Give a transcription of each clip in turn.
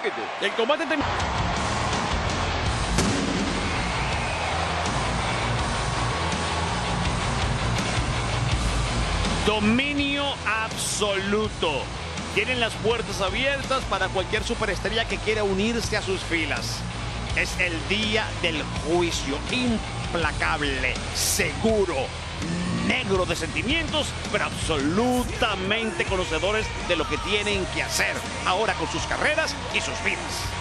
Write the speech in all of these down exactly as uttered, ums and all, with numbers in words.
Look at this. El combate terminó. Dominio absoluto. Tienen las puertas abiertas para cualquier superestrella que quiera unirse a sus filas. Es el día del juicio, implacable, seguro, negro de sentimientos, pero absolutamente conocedores de lo que tienen que hacer ahora con sus carreras y sus vidas.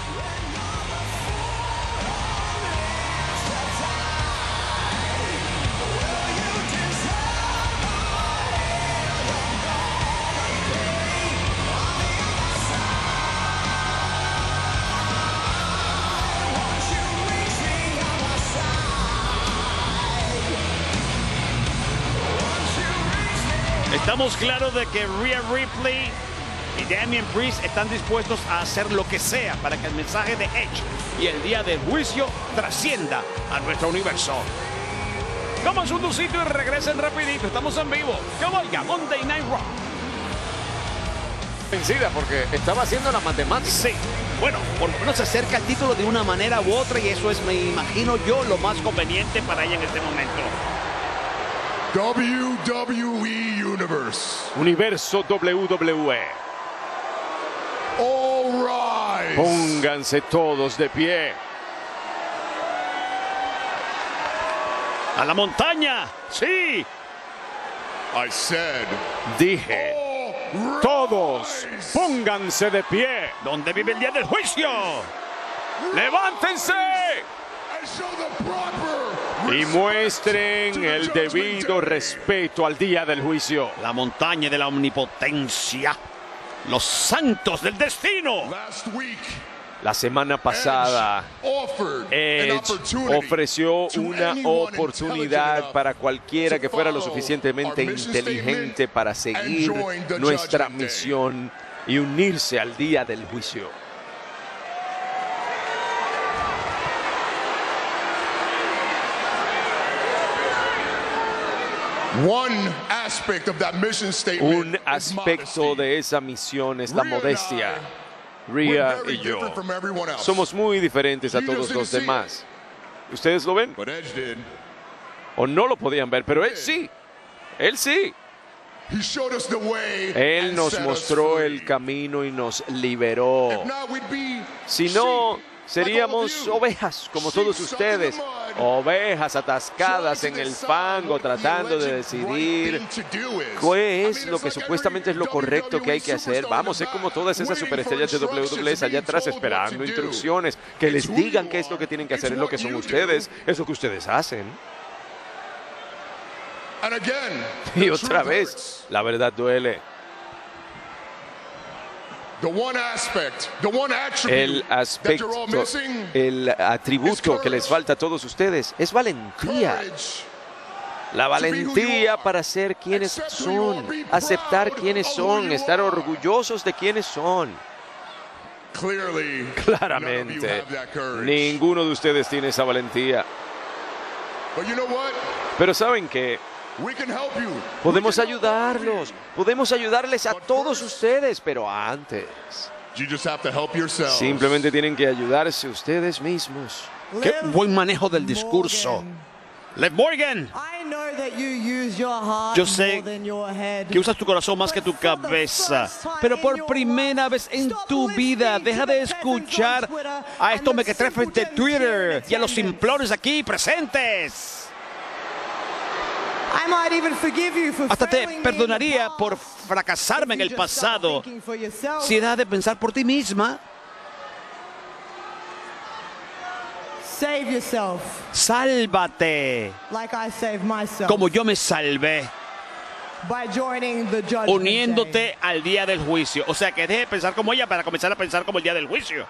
Estamos claros de que Rhea Ripley y Damian Priest están dispuestos a hacer lo que sea para que el mensaje de Edge y el día del juicio trascienda a nuestro universo. Como un dulcito y regresen rapidito. Estamos en vivo. Que vaya Monday Night Raw. Vencida porque estaba haciendo la matemática. Sí. Bueno, por lo menos se acerca al título de una manera u otra y eso es, me imagino yo, lo más conveniente para ella en este momento. W W E Universe. Universo W W E. All rise. Pónganse todos de pie. ¡A la montaña! ¡Sí! I said. Dije. All Todos rise. pónganse de pie. ¿Dónde vive el día del juicio? ¡Levántense! And show the proper Y muestren el debido respeto al día del juicio. La montaña de la omnipotencia. Los santos del destino. Last week, La semana pasada, offered an Edge opportunity ofreció to una anyone oportunidad intelligent para cualquiera que fuera lo follow suficientemente our mission inteligente statement para and seguir join the nuestra Judgment Day. misión y unirse al día del juicio. One aspect of that mission statement Un is aspecto modesty. de esa misión es la Rhea and modestia. I, Rhea we're very y yo different from everyone else. somos muy diferentes a You todos just los didn't see demás. ¿Ustedes lo ven? But Edge did. O no lo podían ver, pero él sí. Él sí. He showed us the way Él and nos set us mostró free. el camino y nos liberó. If not, we'd be Si no, sheep, seríamos like all of you. ovejas como Sheep todos stuck in the ustedes. mud, Ovejas atascadas trying en to el decide fango, what the tratando de alleged decidir right thing to do is. qué I es mean, lo it's que like supuestamente es every lo correcto que hay que hacer. W W E Vamos, es como todas esas waiting for superestrellas de W W E instructions allá and atrás being told what esperando to do. instrucciones, que les It's who digan you qué es lo que are, tienen que it's hacer, es lo que what son you ustedes, do. es lo que ustedes hacen. And again, Y the otra truth vez, hurts. la verdad duele. The one aspect, the one attribute El that you're all aspecto, missing, el atributo que les falta a todos ustedes es valentía. courage. La valentía para ser quienes son, aceptar quiénes son, estar orgullosos de quiénes son. Clearly, none of you Claramente, have that courage. ninguno de ustedes tiene esa valentía. But you know what? Pero ¿saben qué? We can help you. Podemos We can help all of ayudarlos, you. podemos ayudarles a todos ustedes, pero antes, You just have to help yourselves. simplemente tienen que ayudarse ustedes mismos. Qué buen manejo del discurso. Lev Morgan, yo sé que usas tu corazón más que tu cabeza, pero por primera vez en tu vida deja de escuchar a estos mequetrefes de Twitter y a los simplones aquí presentes. Hasta te perdonaría por fracasarme en el pasado si dejas de pensar por ti misma. Save yourself, Sálvate, like I saved myself, como yo me salvé, by joining the judgment uniéndote day. al día del juicio. O sea, que deje de pensar como ella para comenzar a pensar como el día del juicio.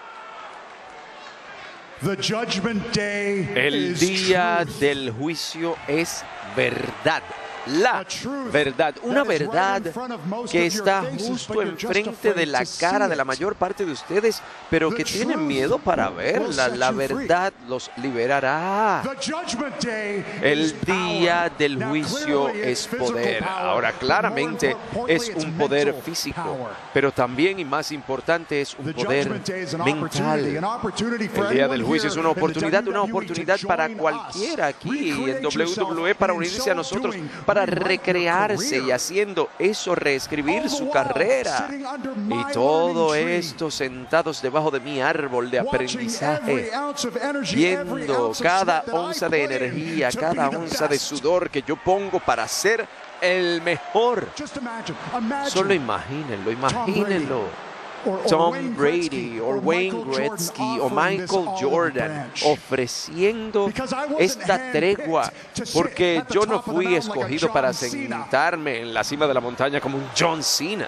The judgment day El is día truth. del juicio es verdad. la verdad, una verdad que está justo enfrente de la cara de la mayor parte de ustedes, pero que tienen miedo para verla. La verdad los liberará. El día del juicio es poder. Ahora, claramente es un poder físico, pero también, y más importante, es un poder mental. El día del juicio es una oportunidad, una oportunidad para cualquiera aquí en doble u doble u E para unirse a nosotros, para recrearse y haciendo eso reescribir su carrera. Y todo esto sentados debajo de mi árbol de aprendizaje, viendo cada onza de energía, cada onza de sudor que yo pongo para ser el mejor. Solo imagínenlo, imagínenlo. Tom Brady o Wayne Gretzky o Michael Jordan ofreciendo esta tregua, porque yo no fui escogido para sentarme en la cima de la montaña como un John Cena.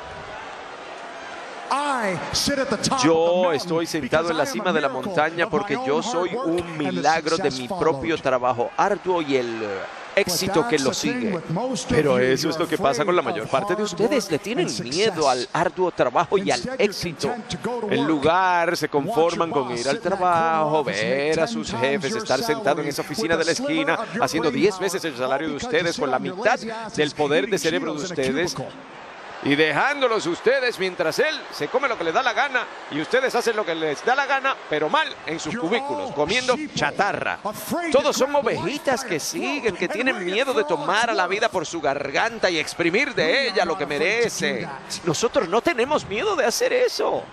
Yo estoy sentado en la cima de la montaña porque yo soy un milagro de mi propio trabajo arduo y el éxito que lo sigue. Pero eso es lo que pasa con la mayor parte de ustedes. Le tienen miedo al arduo trabajo y al éxito. En lugar, se conforman con ir al trabajo, ver a sus jefes, estar sentado en esa oficina de la esquina, haciendo diez veces el salario de ustedes, con la mitad del poder de cerebro de ustedes, y dejándolos ustedes mientras él se come lo que le da la gana y ustedes hacen lo que les da la gana, pero mal en sus cubículos, comiendo chatarra. Todos son ovejitas que siguen, que tienen miedo de tomar a la vida por su garganta y exprimir de ella lo que merece. Nosotros no tenemos miedo de hacer eso.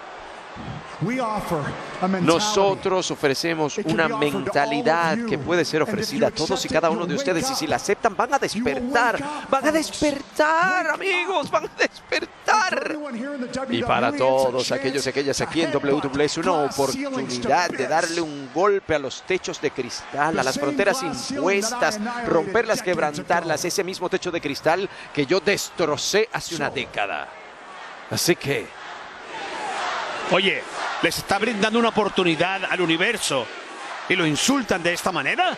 Nosotros ofrecemos una mentalidad que puede ser ofrecida a todos y cada uno de ustedes, y si la aceptan van a despertar, van a despertar, amigos, van a despertar. Y para todos aquellos y aquellas aquí en doble u doble u E es una oportunidad de darle un golpe a los techos de cristal, a las fronteras impuestas, romperlas, quebrantarlas, ese mismo techo de cristal que yo destrocé hace una década. Así que... Oye, ¿les está brindando una oportunidad al universo y lo insultan de esta manera?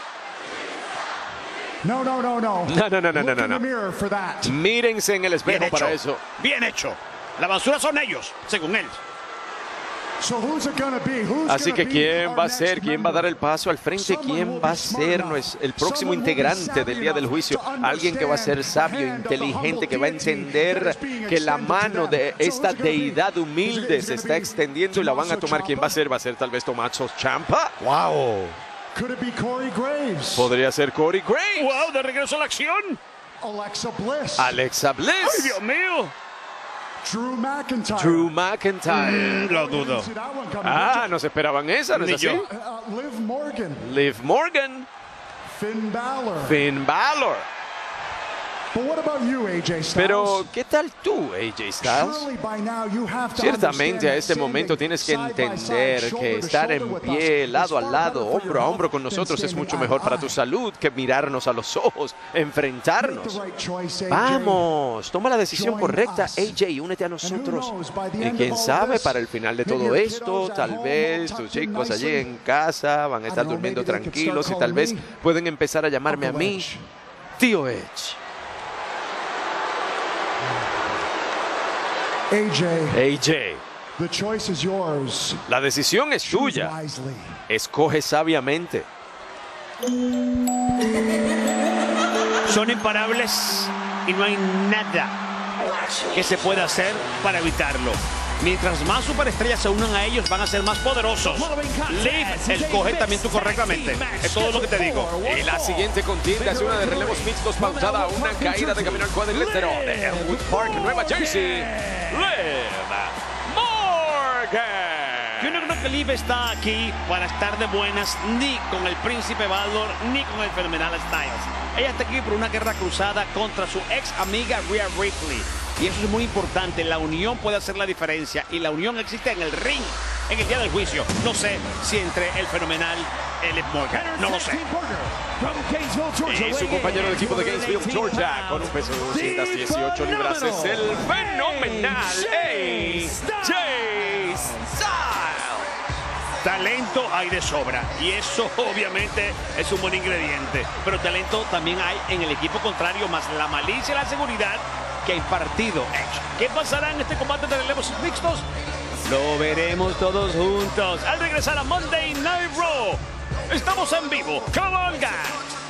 No, no, no, no. No, no, no, no, no, no. Mírense en el espejo para eso. Bien hecho. La basura son ellos, según él. Así que ¿quién va a ser? ¿Quién va a dar el paso al frente? ¿Quién va a ser el próximo integrante del día del juicio? Alguien que va a ser sabio, inteligente, que va a entender que la mano de esta deidad humilde se está extendiendo y la van a tomar. ¿Quién va a ser? ¿Va a ser tal vez Tommaso Ciampa? ¡Wow! Podría ser Corey Graves. ¡Wow! De regreso a la acción. Alexa Bliss. Alexa Bliss. ¡Ay, Dios mío! Drew McIntyre. Drew McIntyre. Mm, lo dudo. Ah, no se esperaban esa, ¿no es así? Uh, Liv Morgan. Liv Morgan. Finn Balor. Finn Balor. But what about you, A J Styles? Pero, ¿qué tal tú, A J Styles? Ciertamente a este momento tienes que entender que estar en pie, lado a lado, hombro a hombro con nosotros es mucho mejor para tu salud que mirarnos a los ojos, enfrentarnos. Vamos, toma la decisión correcta, A J, únete a nosotros. Y quién sabe, para el final de todo esto, tal vez tus chicos allí en casa van a estar durmiendo tranquilos y tal vez pueden empezar a llamarme a mí Tío Edge. A J, A J, the choice is yours. La decisión es tuya. Wisely. Escoge sabiamente. Son imparables y no hay nada que se pueda hacer para evitarlo. Mientras más superestrellas se unan a ellos, van a ser más poderosos. Liv, escoge también tú correctamente. Es todo lo que te digo. Y la siguiente contienda es una de relevos mixtos pautada a una caída de camino al cuadrilátero de Elmwood Park, Nueva Jersey. Liv Morgan. Yo no creo que Liv está aquí para estar de buenas ni con el Príncipe Balor ni con el Fenomenal Styles. Ella está aquí por una guerra cruzada contra su ex amiga Rhea Ripley. Y eso es muy importante. La unión puede hacer la diferencia. Y la unión existe en el ring, en el día del juicio. No sé si entre el Fenomenal y Liv Morgan. No lo sé. Y su compañero de equipo de Gainesville, Georgia, con un peso de doscientas dieciocho libras, es el Fenomenal A J Styles. Talento hay de sobra y eso obviamente es un buen ingrediente, pero talento también hay en el equipo contrario, más la malicia y la seguridad que hay partido hecho. ¿Qué pasará en este combate de relevos mixtos? Lo veremos todos juntos al regresar a Monday Night Raw. Estamos en vivo. Come on, guys.